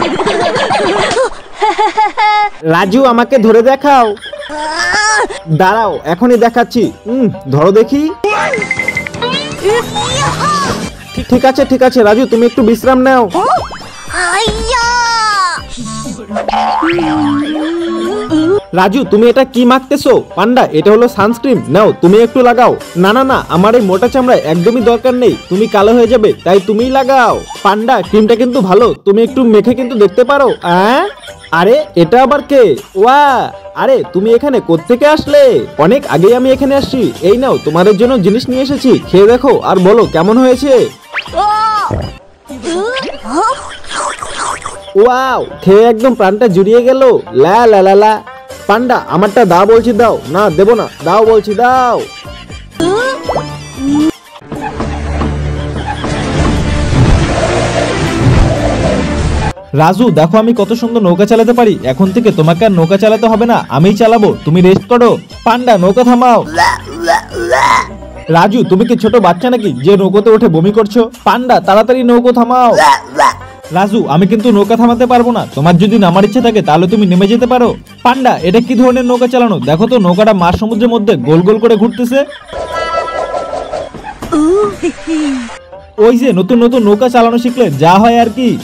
রাজু আমাকে ধরে দেখাও। দাঁড়াও এখনই দেখাচ্ছি। ধরো দেখি। ঠিক আছে ঠিক আছে রাজু, তুমি একটু বিশ্রাম নাও। রাজু তুমি এটা কি মাখতেছো? পান্ডা এটা হলো সানস্ক্রিন, নাও তুমি একটু লাগাও। না না না, আমার এই মোটা চামড়া একদমই দরকার নেই, তুমি কালো হয়ে যাবে, তাই তুমিই লাগাও। পান্ডা ক্রিমটা কিন্তু ভালো, তুমি একটু মেখে কিন্তু দেখতে পারো। আরে এটা আবার কে? ওয়া, আরে তুমি এখানে কোত্থেকে আসলে? অনেক আগেই আমি এখানে আসছি। এই নাও তোমাদের জন্য জিনিস নিয়ে এসেছি, খেয়ে দেখো আর বলো কেমন হয়েছে। ওয়াও, খেয়ে একদম প্রাণটা জুড়িয়ে গেল। লা লা লা লা। পান্ডা আমারটা দাও বলছি, দাও। না দেবো না, দাও বলছি, দাও। রাজু দেখো আমি কত সুন্দর নৌকা চালাতে পারি, এখন থেকে তোমাকে আর নৌকা চালাতে হবে না, আমিই চালাবো, তুমি রেস্ট করো। পান্ডা নৌকা থামাও। রাজু তুমি কি ছোট বাচ্চা নাকি যে নৌকোতে উঠে বমি করছো? পান্ডা তাড়াতাড়ি নৌকো থামাও। রাজু আমি কিন্তু নৌকা থামাতে পারবো না, তোমার যদি নামার ইচ্ছা থাকে তাহলে তুমি নেমে যেতে পারো। পান্ডা এটা কি ধরনের নৌকা চালানো? দেখো তো নৌকাটা মাঝ সমুদ্রের মধ্যে গোল গোল করে ঘুরতেছে। ওই যে নতুন নতুন নৌকা চালানো শিখলে যা হয় আর কি।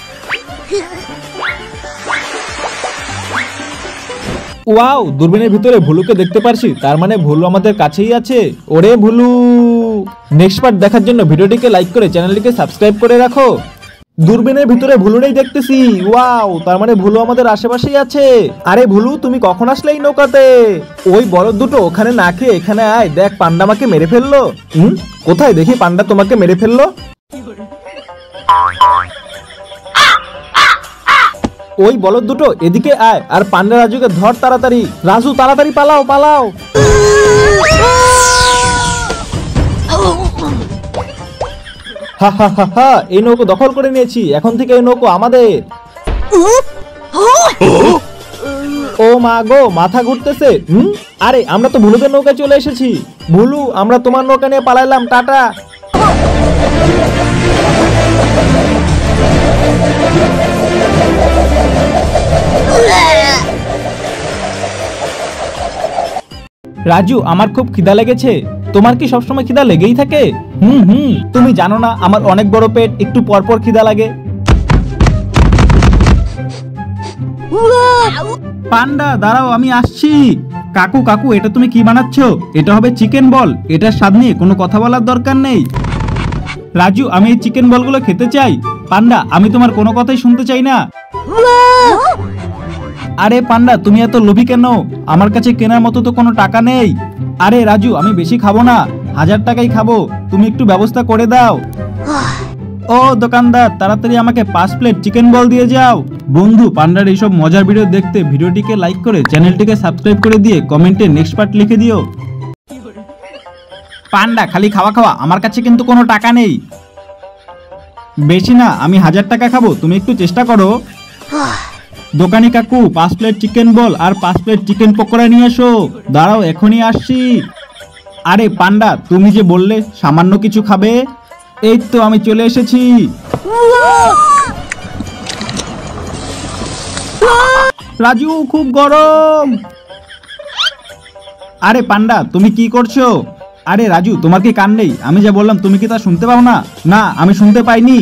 ওয়াও, দূরবীনের ভিতরে ভুলুকে দেখতে পারছি, তার মানে ভুলু আমাদের কাছেই আছে। ওরে ভুলু। নেক্সট পার্ট দেখার জন্য ভিডিওটিকে লাইক করে চ্যানেলটিকে সাবস্ক্রাইব করে রাখো। দূরবীনের ভিতরে ভুলু নেই দেখতেছি। ওয়াও, তার মানে ভুলু আমাদের আশেপাশেই আছে। আরে ভুলু তুমি কখন আসলে এই নৌকাতে? ওই বলদ দুটো ওখানে না খেয়ে এখানে আয়, দেখ পান্ডা আমাকে মেরে ফেললো। কোথায় দেখি পান্ডা তোমাকে মেরে ফেললো? ওই বলদ দুটো এদিকে আয় আর পান্ডা রাজুকে ধর তাড়াতাড়ি। রাজু তাড়াতাড়ি পালাও পালাও। হা হা হা হা, এই নৌকো দখল করে নিয়েছি, এখন থেকে এই নৌকো আমাদের। ও মা গো, মাথা ঘুরতেছে। আরে আমরা তো ভুলুদের নৌকায় চলে এসেছি। ভুলু আমরা তোমার নৌকা নিয়ে পালাইলাম, টাটা। রাজু আমার খুব খিদা লেগেছে। তোমার কি সবসময় খিদা লেগেই থাকে? তুমি জানো না আমার অনেক বড় পেট, একটু পরপর খিদা লাগে। পান্ডা দাঁড়াও আমি আসছি। কাকু কাকু এটা তুমি কি বানাচ্ছ? এটা হবে চিকেন বল, এটার স্বাদ নিয়ে কোনো কথা বলার দরকার নেই। রাজু আমি এই চিকেন বলগুলো খেতে চাই। পান্ডা আমি তোমার কোনো কথাই শুনতে চাই না। আরে পান্ডা তুমি এত লোভী কেন? আমার কাছে কেনার মতো তো কোনো টাকা নেই। আরে রাজু আমি বেশি খাবো না, 1000 টাকাই খাবো, তুমি একটু ব্যবস্থা করে দাও। ও দোকানদার তাড়াতাড়ি আমাকে 5 প্লেট চিকেন বল দিয়ে যাও। বন্ধু পান্ডার এইসব মজার ভিডিও দেখতে ভিডিওটিকে লাইক করে চ্যানেলটিকে সাবস্ক্রাইব করে দিয়ে কমেন্টে নেক্সট পার্ট লিখে দিও। পান্ডা খালি খাওয়া খাওয়া, আমার কাছে কিন্তু কোনো টাকা নেই। বেশি না, আমি 1000 টাকা খাবো, তুমি একটু চেষ্টা করো। দোকানি কাকু 5 প্লেট চিকেন বল আর 5 প্লেট চিকেন পকোড়া নিয়ে এসো। দাঁড়াও এখনই আসছি। আরে পান্ডা তুমি যে বললে সামান্য কিছু খাবে, এই তো আমি চলে এসেছি। রাজু খুব গরম। আরে পান্ডা তুমি কি করছো? আরে রাজু তোমার কি কান নেই? আমি যা বললাম তুমি কি তা শুনতে পাও না? না আমি শুনতে পাইনি।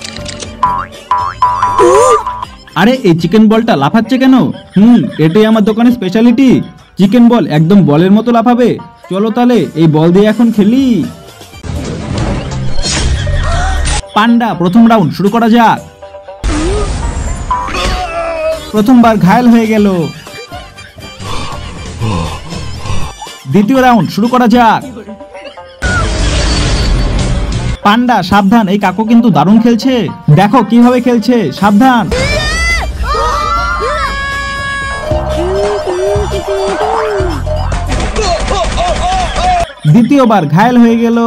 আরে এই চিকেন বলটা লাফাচ্ছে কেন? এটাই আমার দোকানের স্পেশালিটি। চিকেন বল একদম বলের মতো লাফাবে। চলো তাহলে এই বল দিয়ে এখন খেলি। পান্ডা প্রথম রাউন্ড শুরু করা যাক। প্রথমবার ঘায়েল হয়ে গেল। দ্বিতীয় রাউন্ড শুরু করা যাক। পান্ডা সাবধান, এই কাকু কিন্তু দারুণ খেলছে, দেখো কিভাবে খেলছে, সাবধান। দ্বিতীয়বার ঘায়েল হয়ে গেল।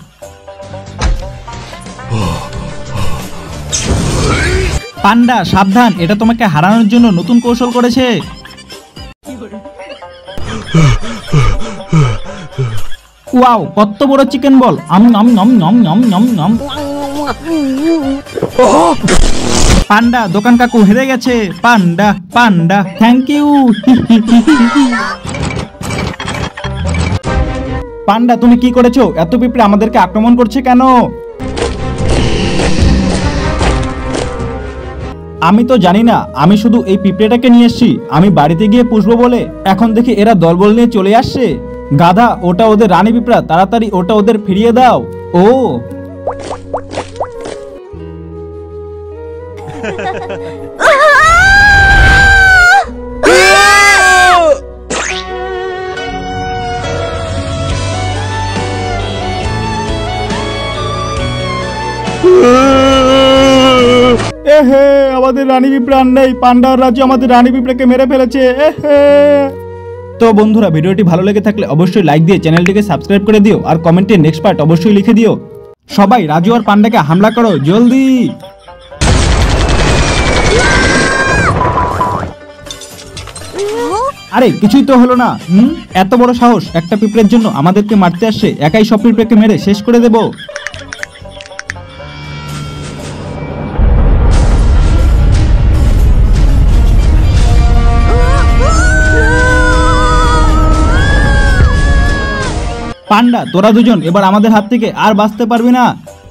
পান্ডা সাবধান, এটা তোমাকে হারানোর জন্য নতুন কৌশল করেছে। ওয়াও, কত বড় চিকেন বল। আম নম নম নম নম নম নম। পান্ডা দোকান কাকু হেরে গেছে। পান্ডা পান্ডা থ্যাংক ইউ। পান্ডা তুমি কি করেছো? এত পিঁপড়ে আমাদেরকে আক্রমণ করছে কেন? আমি তো জানি না, আমি শুধু এই পিঁপড়েটাকে নিয়ে এসেছি আমি বাড়িতে গিয়ে পুষবো বলে। এখন দেখি এরা দলবল নিয়ে চলে আসছে। গাধা, ওটা ওদের রানী পিঁপড়া, তাড়াতাড়ি ওটা ওদের ফিরিয়ে দাও। ও এহে, আমাদের রানী পিঁপড়া আর নেই। পান্ডার রাজ্য আমাদের রানী পিঁপড়াকে মেরে ফেলেছে। এহে। তো বন্ধুরা, ভিডিওটি ভালো লেগে থাকলে অবশ্যই লাইক দিয়ে চ্যানেলটিকে সাবস্ক্রাইব করে দিও, আর কমেন্টে নেক্সট পার্ট অবশ্যই লিখে দিও। সবাই রাজু আর পান্ডাকে হামলা করো জলদি। আরে কিছুই তো হলো না। এত বড় সাহস, একটা পিঁপড়ের জন্য আমাদেরকে মারতে আসছে। একাই সব পিঁপড়েকে মেরে শেষ করে দেব। পান্ডা, তোরা দুজন এবার আমাদের হাত থেকে আর বাঁচতে পারবি না।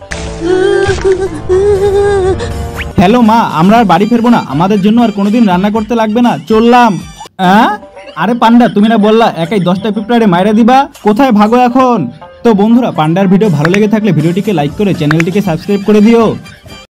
হ্যালো মা, আমরা আর বাড়ি ফিরবো না, আমাদের জন্য আর কোনোদিন রান্না করতে লাগবে না, চললাম। আরে পান্ডা, তুমি না বললা একাই 10টা পিঁপড়ারে মাইরা দিবা? কোথায় ভাগো এখন? তো বন্ধুরা, পান্ডার ভিডিও ভালো লেগে থাকলে ভিডিওটিকে লাইক করে চ্যানেলটিকে সাবস্ক্রাইব করে দিও।